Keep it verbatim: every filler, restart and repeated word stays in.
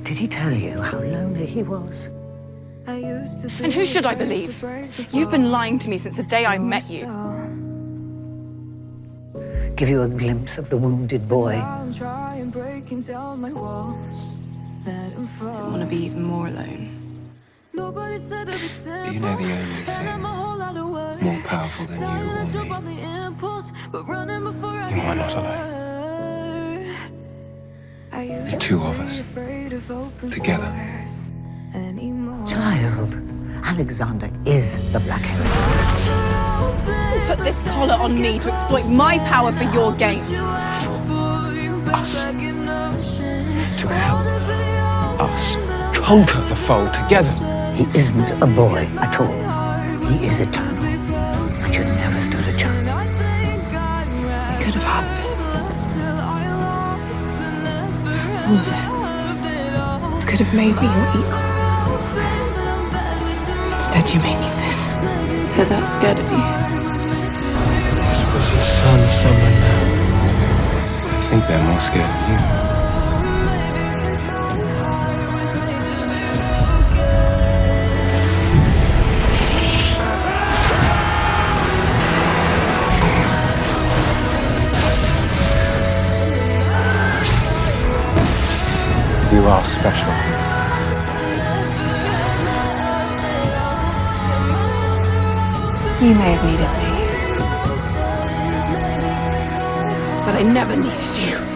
Did he tell you how lonely he was? And who should I believe? You've been lying to me since the day I met you. Give you a glimpse of the wounded boy. Didn't want to be even more alone. You know the only thing more powerful than you or me? You are not alone. The two of us, together. Child, Alexander is the Black Heretic. You put this collar on me to exploit my power for your gain. For us. To help us conquer the foe together. He isn't a boy at all. He is eternal. And you never stood a chance. We could have had this. All of it. You could have made me your equal. Instead, you made me this. They're that scared of you. This was a sun summer now. I think they're more scared of you. You are special. You may have needed me, but I never needed you.